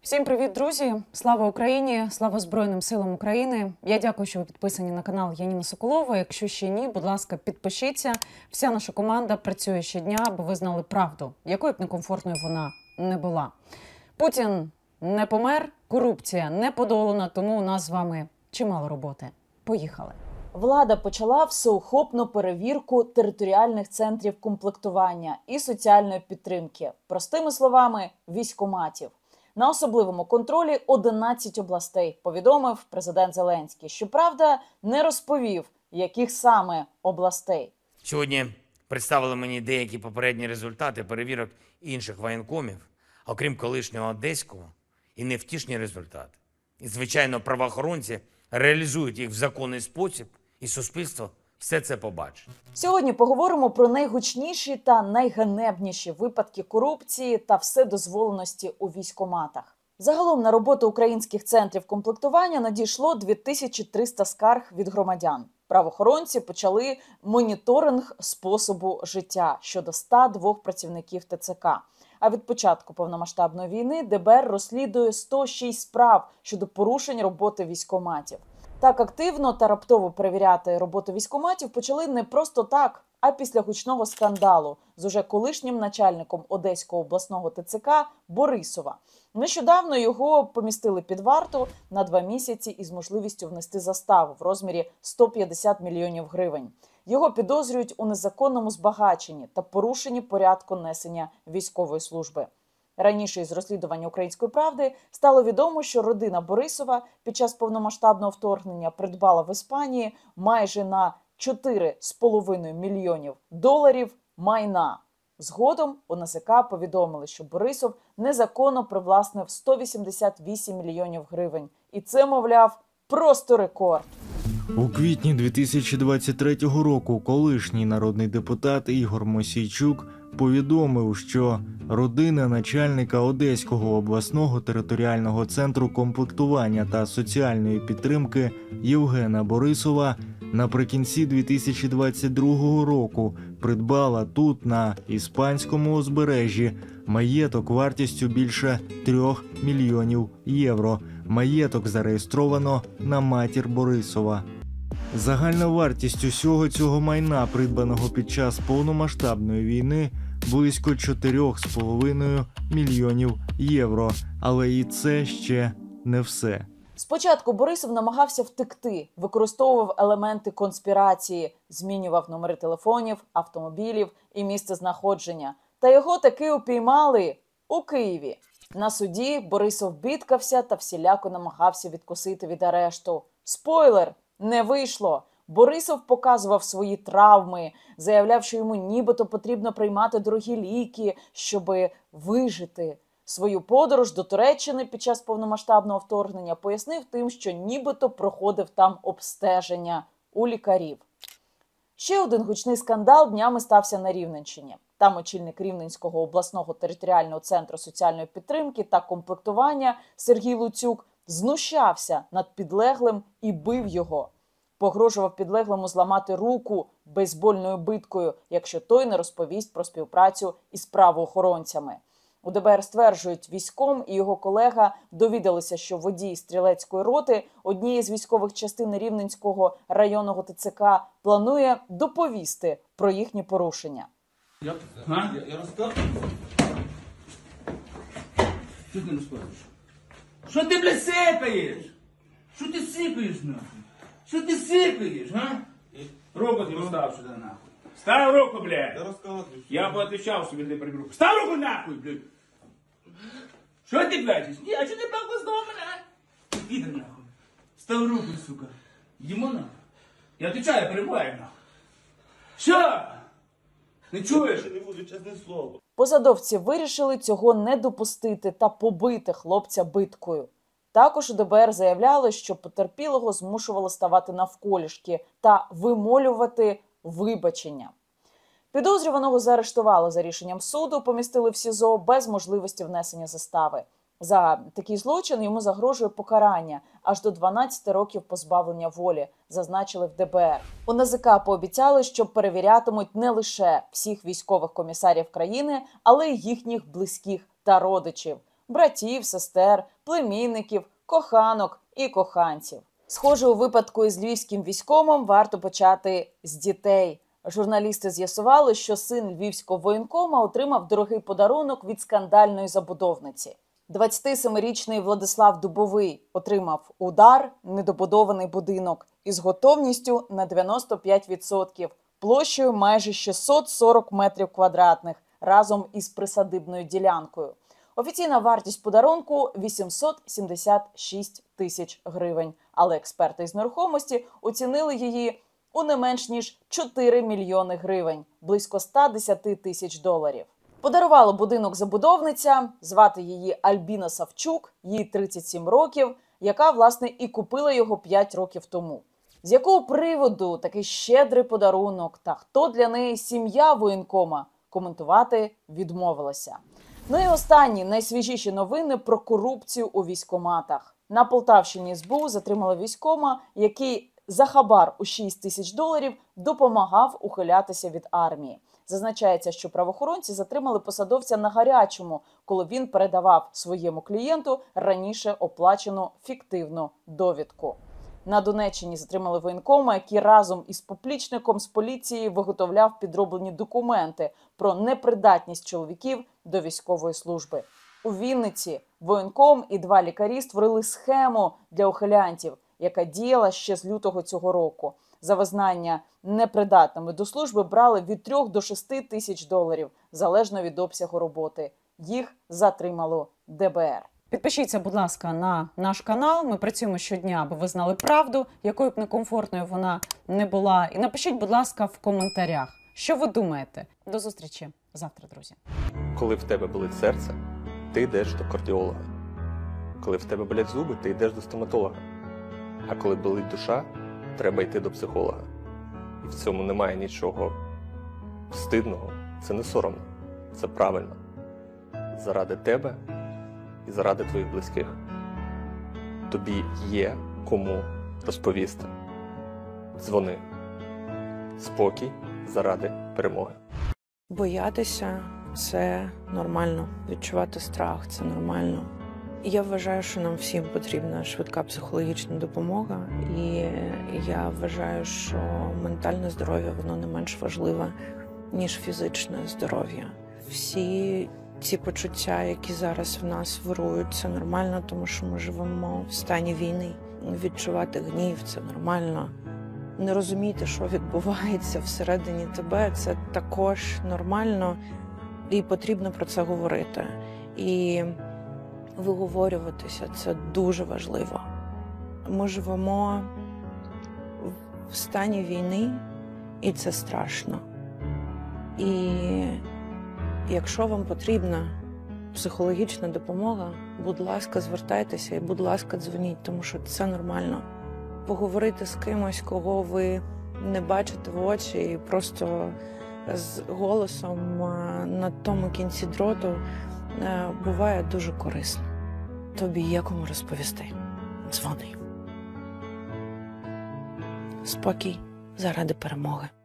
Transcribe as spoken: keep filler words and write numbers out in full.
Всім привіт, друзі! Слава Україні! Слава Збройним силам України! Я дякую, що ви підписані на канал Яніна Соколова. Якщо ще ні, будь ласка, підпишіться. Вся наша команда працює щодня, аби ви знали правду, якою б некомфортною вона не була. Путін не помер, корупція не подолана, тому у нас з вами чимало роботи. Поїхали! Влада почала всеохопну перевірку територіальних центрів комплектування і соціальної підтримки. Простими словами, військкоматів. На особливому контролі одинадцять областей, повідомив президент Зеленський. Щоправда, не розповів, яких саме областей. Сьогодні представили мені деякі попередні результати перевірок інших воєнкомів, окрім колишнього Одеського, і невтішні результати. І, звичайно, правоохоронці реалізують їх в законний спосіб, і суспільство все це побачить. Сьогодні поговоримо про найгучніші та найганебніші випадки корупції та вседозволеності у військкоматах. Загалом на роботу українських центрів комплектування надійшло дві тисячі триста скарг від громадян. Правоохоронці почали моніторинг способу життя щодо ста двох працівників ТЦК. А від початку повномасштабної війни ДБР розслідує сто шість справ щодо порушень роботи військкоматів. Так активно та раптово перевіряти роботу військкоматів почали не просто так, а після гучного скандалу з уже колишнім начальником Одеського обласного ТЦК Борисова. Нещодавно його помістили під варту на два місяці із можливістю внести заставу в розмірі сто п'ятдесят мільйонів гривень. Його підозрюють у незаконному збагаченні та порушенні порядку несення військової служби. Раніше із розслідування «Української правди» стало відомо, що родина Борисова під час повномасштабного вторгнення придбала в Іспанії майже на чотири з половиною мільйонів доларів майна. Згодом у НАЗК повідомили, що Борисов незаконно привласнив сто вісімдесят вісім мільйонів гривень. І це, мовляв, просто рекорд. У квітні дві тисячі двадцять третього року колишній народний депутат Ігор Мосійчук повідомив, що родина начальника Одеського обласного територіального центру комплектування та соціальної підтримки Євгена Борисова наприкінці дві тисячі двадцять другого року придбала тут, на іспанському узбережжі, маєток вартістю більше трьох мільйонів євро. Маєток зареєстровано на матір Борисова. Загальна вартість усього цього майна, придбаного під час повномасштабної війни, близько чотирьох з половиною мільйонів євро. Але і це ще не все. Спочатку Борисов намагався втекти, використовував елементи конспірації, змінював номери телефонів, автомобілів і місце знаходження. Та його таки упіймали у Києві. На суді Борисов бідкався та всіляко намагався відкусити від арешту. Спойлер! Не вийшло. Борисов показував свої травми, заявляв, що йому нібито потрібно приймати дорогі ліки, щоби вижити. Свою подорож до Туреччини під час повномасштабного вторгнення пояснив тим, що нібито проходив там обстеження у лікарів. Ще один гучний скандал днями стався на Рівненщині. Там очільник Рівненського обласного територіального центру соціальної підтримки та комплектування Сергій Луцюк знущався над підлеглим і бив його. Погрожував підлеглому зламати руку бейсбольною биткою, якщо той не розповість про співпрацю із правоохоронцями. У ДБР стверджують, військком і його колега довідалися, що водій стрілецької роти однієї з військових частин Рівненського районного ТЦК планує доповісти про їхні порушення. Я, я, я розказую. Що ти не розказуєш? Що ти, блядь, сикаєш? Що ти сикаєш, нахуй? Що ти сикаєш, га? Руку ти став сюди, нахуй. Став руку, блядь. Я розказую. Я поотвечав собі, ти приберу. Став руку, нахуй, блядь. Що ти плачеш? Ні, а що ти плакав з дому, мене? Підер, нахуй. Став руку, сука. Йдемо, нахуй. Я отвечаю, перебуваю, нахуй. Що? Не чуєш? Я не буду, чесне слово. Посадовці вирішили цього не допустити та побити хлопця биткою. Також у ДБР заявляли, що потерпілого змушували ставати навколішки та вимолювати вибачення. Підозрюваного заарештували за рішенням суду, помістили в СІЗО без можливості внесення застави. За такий злочин йому загрожує покарання аж до дванадцяти років позбавлення волі, зазначили в ДБР. У НАЗК пообіцяли, що перевірятимуть не лише всіх військових комісарів країни, але й їхніх близьких та родичів. братів, сестер, племінників, коханок і коханців. Схоже, у випадку із львівським військомом варто почати з дітей. Журналісти з'ясували, що син львівського воєнкома отримав дорогий подарунок від скандальної забудовниці. двадцятисемирічний Владислав Дубовий отримав удар, недобудований будинок із готовністю на дев'яносто п'ять відсотків, площею майже шістсот сорок метрів квадратних, разом із присадибною ділянкою. Офіційна вартість подарунку – вісімсот сімдесят шість тисяч гривень, але експерти з нерухомості оцінили її у не менш ніж чотири мільйони гривень, близько ста десяти тисяч доларів. Подарувала будинок забудовниця, звати її Альбіна Савчук, їй тридцять сім років, яка, власне, і купила його п'ять років тому. З якого приводу такий щедрий подарунок та хто для неї сім'я воєнкома, коментувати відмовилася. Ну і останні, найсвіжіші новини про корупцію у військкоматах. На Полтавщині ес бе у затримали військкома, який за хабар у шість тисяч доларів допомагав ухилятися від армії. Зазначається, що правоохоронці затримали посадовця на гарячому, коли він передавав своєму клієнту раніше оплачену фіктивну довідку. На Донеччині затримали воєнкома, який разом із поплічником з поліції виготовляв підроблені документи про непридатність чоловіків до військової служби. У Вінниці воєнком і два лікарі створили схему для ухилянтів, яка діяла ще з лютого цього року. За визнання непридатними до служби брали від трьох до шести тисяч доларів, залежно від обсягу роботи. Їх затримало де бе ер. Підпишіться, будь ласка, на наш канал. Ми працюємо щодня, аби ви знали правду, якою б некомфортною вона не була. І напишіть, будь ласка, в коментарях, що ви думаєте. До зустрічі завтра, друзі. Коли в тебе болить серце, ти йдеш до кардіолога. Коли в тебе болять зуби, ти йдеш до стоматолога. А коли болить душа, треба йти до психолога. І в цьому немає нічого стидного, це не соромно, це правильно. Заради тебе і заради твоїх близьких. Тобі є кому розповісти. Дзвони. Спокій заради перемоги. Боятися – це нормально. Відчувати страх – це нормально. І я вважаю, що нам всім потрібна швидка психологічна допомога. І я вважаю, що ментальне здоров'я, воно не менш важливе, ніж фізичне здоров'я. Всі ці почуття, які зараз в нас вирують, це нормально, тому що ми живемо в стані війни. Відчувати гнів – це нормально. Не розуміти, що відбувається всередині тебе – це також нормально. І потрібно про це говорити. І виговорюватися – це дуже важливо. Ми живемо в стані війни, і це страшно. І якщо вам потрібна психологічна допомога, будь ласка, звертайтеся і, будь ласка, дзвоніть, тому що це нормально. Поговорити з кимось, кого ви не бачите в очі, і просто з голосом на тому кінці дроту буває дуже корисно. Тобі є кому розповісти. Дзвони. Спокій заради перемоги.